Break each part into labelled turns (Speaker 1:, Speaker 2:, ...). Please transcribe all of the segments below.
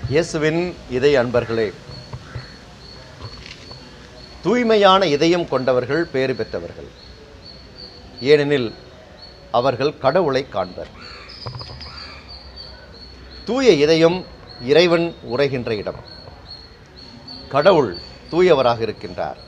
Speaker 1: இயேசுவின் இதய அன்பர்களே, தூய்மையான இதயம் கொண்டவர்கள் பேறு பெற்றவர்கள். ஏனெனில் அவர்கள் கடவுளை காண்பர். தூய இதயம் இறைவன் உரைகின்ற இடம். கடவுள் தூயவராக இருக்கின்றார்.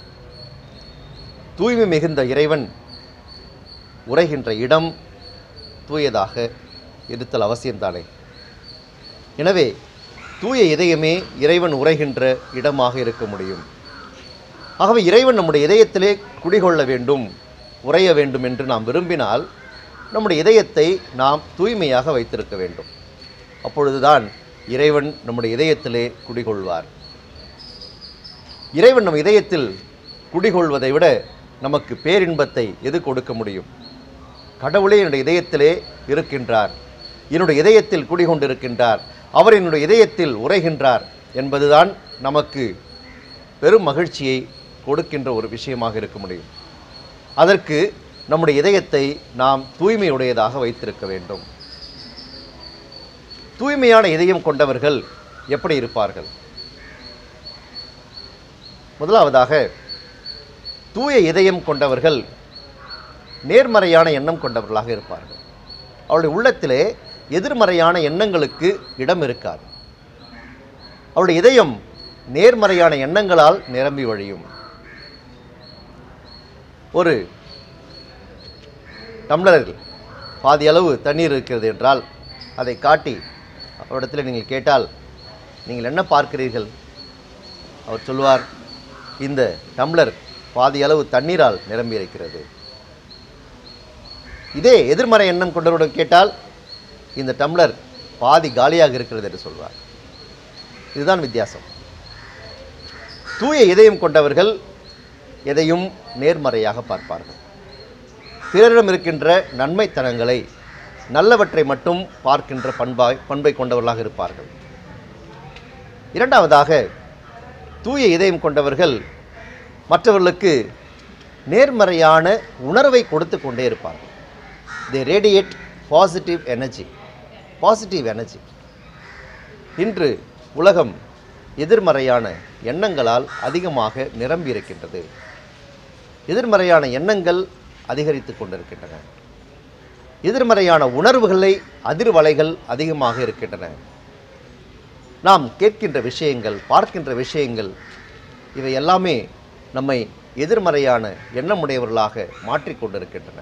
Speaker 1: தூய்மை மிகுந்த இறைவன் உரைகின்ற இடம் தூயதாக இருத்தல் அவசியம்தானே. எனவே தூய இதயமே இறைவன் உரைகின்ற இடமாக இருக்க முடியும். ஆகவே இறைவன் நம்முடைய இதயத்திலே குடிகொள்ள வேண்டும், உரைய வேண்டும் என்று நாம் விரும்பினால் நம்முடைய இதயத்தை நாம் தூய்மையாக வைத்திருக்க வேண்டும். அப்பொழுதுதான் இறைவன் நம்முடைய இதயத்திலே குடிகொள்வார். இறைவன் நம் இதயத்தில் குடிகொள்வதை விட நமக்கு பேரின்பத்தை எது கொடுக்க முடியும்? கடவுளே என்னுடைய இதயத்திலே இருக்கின்றார், என்னுடைய இதயத்தில் குடிகொண்டிருக்கின்றார், அவர் என்னுடைய இதயத்தில் உரைகின்றார் என்பதுதான் நமக்கு பெரும் மகிழ்ச்சியை கொடுக்கின்ற ஒரு விஷயமாக இருக்க முடியும். அதற்கு நம்முடைய இதயத்தை நாம் தூய்மையுடையதாக வைத்திருக்க வேண்டும். தூய்மையான இதயம் கொண்டவர்கள் எப்படி இருப்பார்கள்? முதலாவதாக, தூய இதயம் கொண்டவர்கள் நேர்மறையான எண்ணம் கொண்டவர்களாக இருப்பார்கள். அவருடைய உள்ளத்திலே எதிர்மறையான எண்ணங்களுக்கு இடம் இருக்காது. அவருடைய இதயம் நேர்மறையான எண்ணங்களால் நிரம்பி வழியும். ஒரு டம்ளரில் பாதி அளவு தண்ணீர் இருக்கிறது என்றால் அதை காட்டி அவரிடத்தில் நீங்கள் கேட்டால், நீங்கள் என்ன பார்க்கிறீர்கள்? அவர் சொல்வார், இந்த டம்ளர் பாதி அளவு தண்ணீரால் நிரம்பி இருக்கிறது. இதே எதிர்மறை எண்ணம் கொண்டவருடன் கேட்டால், இந்த டம்ளர் பாதி காலியாக இருக்கிறது என்று சொல்வார். இதுதான் வித்தியாசம். தூய இதயம் கொண்டவர்கள் எதையும் நேர்மறையாக பார்ப்பார்கள். பிறரிடம் இருக்கின்ற நன்மைத்தனங்களை, நல்லவற்றை மட்டும் பார்க்கின்ற பண்பை கொண்டவர்களாக இருப்பார்கள். இரண்டாவதாக, தூய இதயம் கொண்டவர்கள் மற்றவர்களுக்கு நேர்மறையான உணர்வை கொடுத்து கொண்டே இருப்பார்கள். They radiate positive energy. இன்று உலகம் எதிர்மறையான எண்ணங்களால் அதிகமாக நிரம்பி இருக்கின்றது. எதிர்மறையான எண்ணங்கள் அதிகரித்து கொண்டிருக்கின்றன. எதிர்மறையான உணர்வுகளை, அதிர்வலைகள் அதிகமாக இருக்கின்றன. நாம் கேட்கின்ற விஷயங்கள், பார்க்கின்ற விஷயங்கள், இவை எல்லாமே நம்மை எதிர்மறையான எண்ணமுடையவர்களாக மாற்றிக்கொண்டிருக்கின்றன.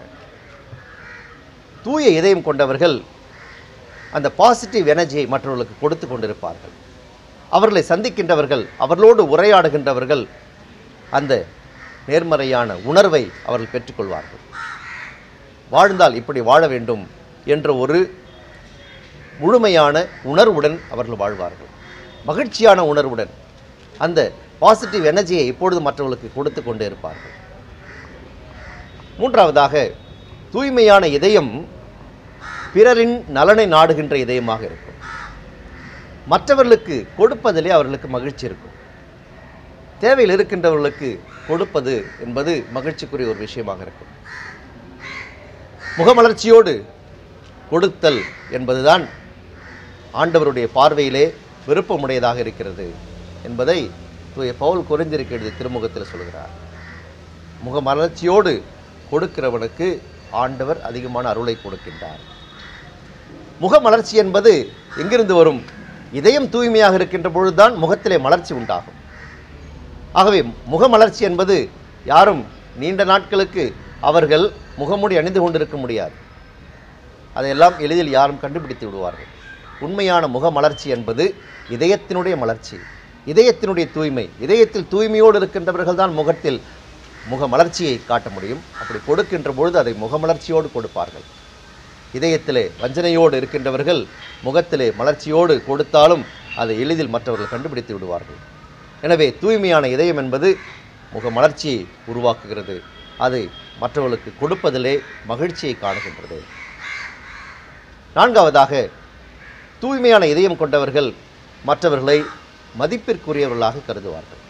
Speaker 1: தூய இதயம் கொண்டவர்கள் அந்த பாசிட்டிவ் எனர்ஜியை மற்றவர்களுக்கு கொடுத்து கொண்டிருப்பார்கள். அவர்களை சந்திக்கின்றவர்கள், அவர்களோடு உரையாடுகின்றவர்கள் அந்த நேர்மறையான உணர்வை அவர்கள் பெற்றுக்கொள்வார்கள். வாழ்ந்தால் இப்படி வாழ வேண்டும் என்ற ஒரு முழுமையான உணர்வுடன் அவர்கள் வாழ்வார்கள். மகிழ்ச்சியான உணர்வுடன் அந்த பாசிட்டிவ் எனர்ஜியை இப்பொழுது மற்றவர்களுக்கு கொடுத்து கொண்டே இருப்பார்கள். மூன்றாவதாக, தூய்மையான இதயம் பிறரின் நலனை நாடுகின்ற இதயமாக இருக்கும். மற்றவர்களுக்கு கொடுப்பதிலே அவர்களுக்கு மகிழ்ச்சி இருக்கும். தேவையில் இருக்கின்றவர்களுக்கு கொடுப்பது என்பது மகிழ்ச்சிக்குரிய ஒரு விஷயமாக இருக்கும். முகமலர்ச்சியோடு கொடுத்தல் என்பதுதான் ஆண்டவருடைய பார்வையிலே விருப்பமுடையதாக இருக்கிறது என்பதை தூய பவுல் கொரிந்தியருக்கு எழுதிய திருமுகத்தில் சொல்கிறார். முகமலர்ச்சியோடு கொடுக்கிறவனுக்கு ஆண்டவர் அதிகமான அருளை கொடுக்கின்றார். முகமலர்ச்சி என்பது எங்கிருந்து வரும்? இதயம் தூய்மையாக இருக்கின்ற பொழுதுதான் முகத்திலே மலர்ச்சி உண்டாகும். ஆகவே முகமலர்ச்சி என்பது யாரும் நீண்ட நாட்களுக்கு அவர்கள் முகமூடி அணிந்து கொண்டிருக்க முடியாது. அதையெல்லாம் எளிதில் யாரும் கண்டுபிடித்து விடுவார்கள். உண்மையான முகமலர்ச்சி என்பது இதயத்தினுடைய மலர்ச்சி, இதயத்தினுடைய தூய்மை. இதயத்தில் தூய்மையோடு இருக்கின்றவர்கள் தான் முகத்தில் முகமலர்ச்சியை காட்ட முடியும். அப்படி கொடுக்கின்ற பொழுது அதை முகமலர்ச்சியோடு கொடுப்பார்கள். இதயத்திலே வஞ்சனையோடு இருக்கின்றவர்கள் முகத்திலே மலர்ச்சியோடு கொடுத்தாலும் அதை எளிதில் மற்றவர்கள் கண்டுபிடித்து விடுவார்கள். எனவே தூய்மையான இதயம் என்பது முகமலர்ச்சியை உருவாக்குகிறது. அதை மற்றவர்களுக்கு கொடுப்பதிலே மகிழ்ச்சியை காணுகின்றது. நான்காவதாக, தூய்மையான இதயம் கொண்டவர்கள் மற்றவர்களை மதிப்பிற்குரியவர்களாக கருதுவார்கள்.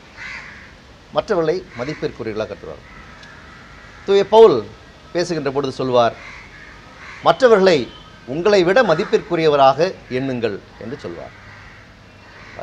Speaker 1: தூய பவுல் பேசுகின்ற பொழுது சொல்வார், மற்றவர்களை உங்களை விட மதிப்பிற்குரியவராக எண்ணுங்கள் என்று சொல்வார்.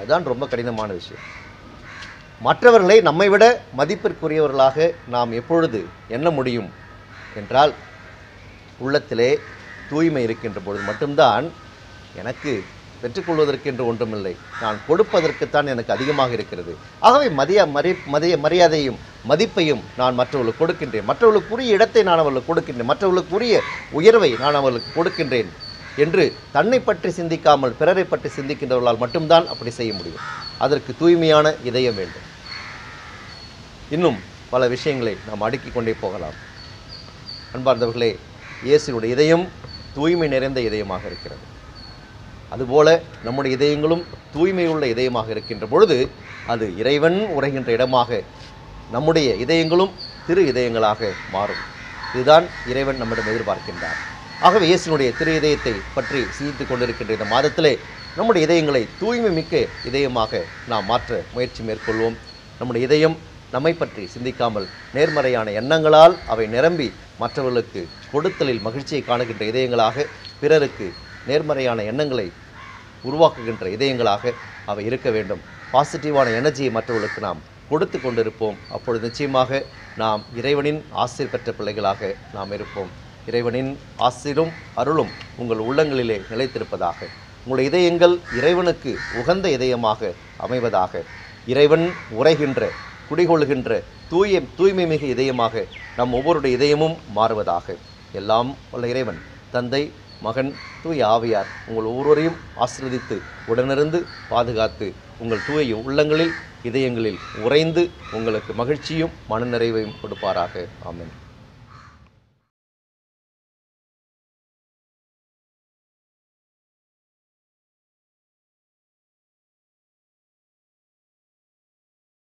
Speaker 1: அதுதான் ரொம்ப கடினமான விஷயம். மற்றவர்களை நம்மை விட மதிப்பிற்குரியவர்களாக நாம் எப்பொழுது எண்ண முடியும் என்றால், உள்ளத்திலே தூய்மை இருக்கின்ற பொழுது மட்டும்தான் எனக்கு பெற்றுக்கொள்வதற்கென்று ஒன்றுமில்லை, நான் கொடுப்பதற்குத்தான் எனக்கு அதிகமாக இருக்கிறது. ஆகவே மரியாதையும் மதிப்பையும் நான் மற்றவர்களுக்கு கொடுக்கின்றேன், மற்றவர்களுக்குரிய இடத்தை நான் அவர்களுக்கு கொடுக்கின்றேன், மற்றவர்களுக்குரிய உயர்வை நான் அவர்களுக்கு கொடுக்கின்றேன் என்று தன்னை பற்றி சிந்திக்காமல் பிறரை பற்றி சிந்திக்கின்றவர்களால் மட்டும்தான் அப்படி செய்ய முடியும். அதற்கு தூய்மையான இதயம் வேண்டும். இன்னும் பல விஷயங்களை நாம் அடுக்கிக் கொண்டே போகலாம். அன்பார்ந்தவர்களே, இயேசுவினுடைய இதயம் தூய்மை நிறைந்த இதயமாக இருக்கிறது. அதுபோல நம்முடைய இதயங்களும் தூய்மையுள்ள இதயமாக இருக்கின்ற பொழுது அது இறைவன் உரைகின்ற இடமாக நம்முடைய இதயங்களும் திரு இதயங்களாக மாறும். இதுதான் இறைவன் நம்மிடம் எதிர்பார்க்கின்றார். ஆகவே இயேசுவினுடைய திரு இதயத்தை பற்றி சிந்தித்துக் கொண்டிருக்கின்ற இந்த மாதத்திலே நம்முடைய இதயங்களை தூய்மை மிக்க இதயமாக நாம் மாற்ற முயற்சி மேற்கொள்வோம். நம்முடைய இதயம் நம்மை பற்றி சிந்திக்காமல் நேர்மறையான எண்ணங்களால் அவை நிரம்பி மற்றவர்களுக்கு கொடுத்தலில் மகிழ்ச்சியை காணுகின்ற இதயங்களாக, பிறருக்கு நேர்மறையான எண்ணங்களை உருவாக்குகின்ற இதயங்களாக அவை இருக்க வேண்டும். பாசிட்டிவான எனர்ஜியை மற்றவர்களுக்கு நாம் கொடுத்து கொண்டிருப்போம். அப்பொழுது நிச்சயமாக நாம் இறைவனின் ஆசீர் பெற்ற பிள்ளைகளாக நாம் இருப்போம். இறைவனின் ஆசீரும் அருளும் உங்கள் உள்ளங்களிலே நிலைத்திருப்பதாக. உங்களுடைய இதயங்கள் இறைவனுக்கு உகந்த இதயமாக அமைவதாக. இறைவன் உரைகின்ற குடிகொள்கின்ற தூய்மை மிகு இதயமாக நம் ஒவ்வொருடைய இதயமும் மாறுவதாக. எல்லாம் வல்ல இறைவன் தந்தை, மகன், தூய ஆவியார் உங்கள் ஒவ்வொருவரையும் ஆசீர்வதித்து உடனிருந்து பாதுகாத்து உங்கள் தூய உள்ளங்களில் இதயங்களில் உறைந்து உங்களுக்கு மகிழ்ச்சியும் மனநிறைவையும் கொடுப்பாராக. ஆமென்.